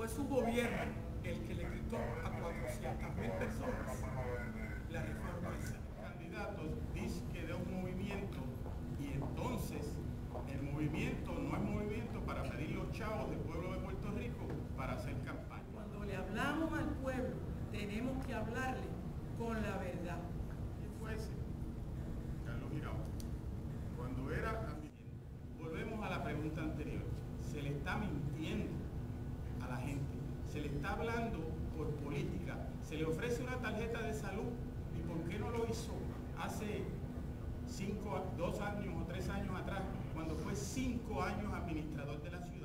fue su gobierno el que le quitó a 400.000 personas la reforma esa. Candidatos dice que de un movimiento y entonces el movimiento no es movimiento para pedir los chavos del pueblo de Puerto Rico para hacer campaña. Cuando le hablamos al pueblo, tenemos que hablarle con la verdad. ¿Quién fue ese? Carlos Girao. Cuando era... Volvemos a la pregunta anterior. Se le está mintiendo a la gente. Se le está hablando por política. Se le ofrece una tarjeta de salud. ¿Y por qué no lo hizo hace 2 años o 3 años atrás, cuando fue 5 años administrador de la ciudad?